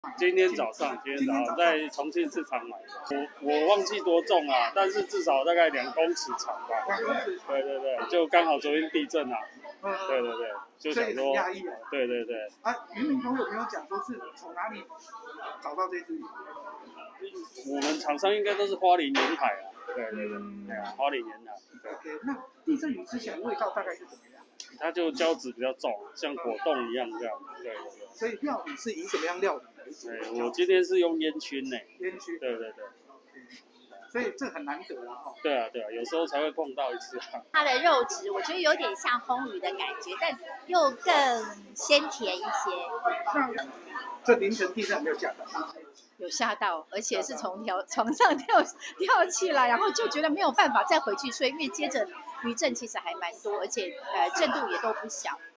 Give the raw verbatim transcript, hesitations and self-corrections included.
今天早上，今天早上在重庆市场买的，我我忘记多重啊，但是至少大概两公尺长吧。 两公尺。 对对对，就刚好昨天地震啊。嗯。对对对，就想说。 压抑啊。 对对对。 啊，渔民朋友有没有讲说是从哪里找到这只鱼？ 我们厂商应该都是花莲沿海啊。对对对，对啊，花莲沿海。 OK， 那地震鱼吃起来味道大概是怎么样？ 它就胶质比较重，像果冻一样这样。对对对。 所以料理是以什么样料理为主？ 对，我今天是用烟熏呢。 烟熏。 对对对。 所以这很难得了哈。 对啊对啊，有时候才会碰到一次啊。 它的肉质我觉得有点像烘鱼的感觉，但又更鲜甜一些。 那这凌晨地震有没有吓到？ 有吓到，而且是从跳床上跳跳起来，然后就觉得没有办法再回去睡，因为接着余震其实还蛮多，而且呃震度也都不小。